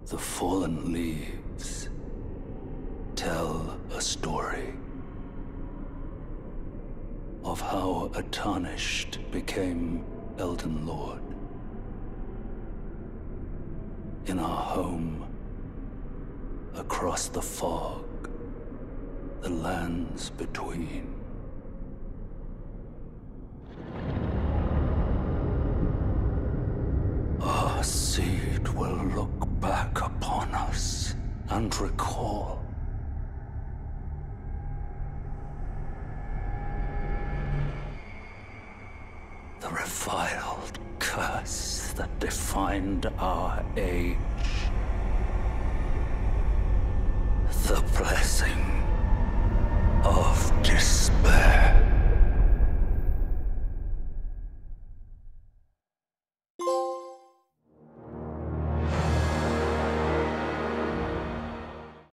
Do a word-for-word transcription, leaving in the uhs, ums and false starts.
The fallen leaves tell a story of how a tarnished became Elden Lord. In our home, across the fog, the lands between. Our seed will look back upon us and recall the reviled curse that defined our age.